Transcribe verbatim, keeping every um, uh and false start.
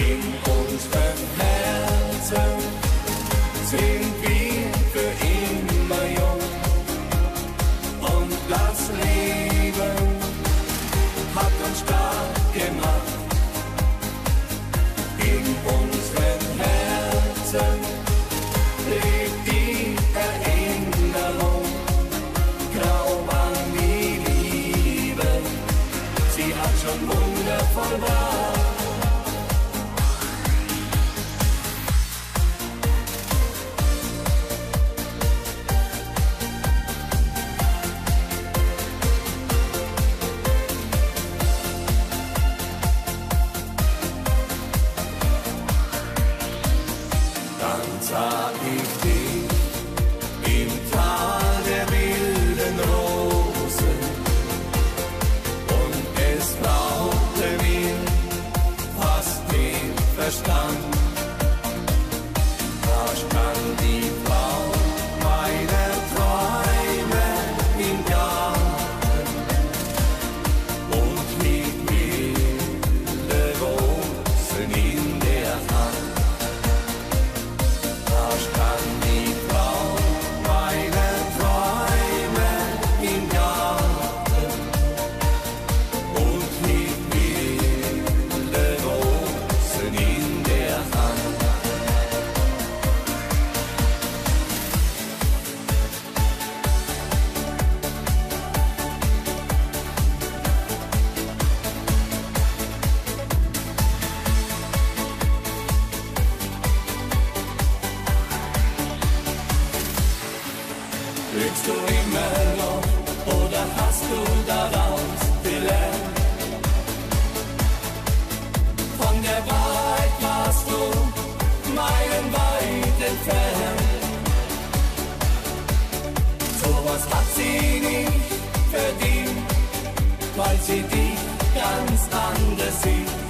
In unseren Herzen sind wir für immer jung. Und das Leben hat uns stark gemacht. In unseren Herzen lebt die Erinnerung. Glaub an die Liebe, sie hat schon Wunder vollbracht. Sah ich dich im Tal der wilden Rosen und es raubte mir fast den Verstand. Da stand die Frau meiner Träume im Garten und hielt wilde Rosen in der Hand. Da stand die Frau meiner Träume im Garten und hielt wilde Rosen in der Hand. Lügst du immer noch oder hast du daraus gelernt? Von der Wahrheit warst du meilenweit entfernt. Sowas hat sie nicht verdient, weil sie dich ganz anders sieht.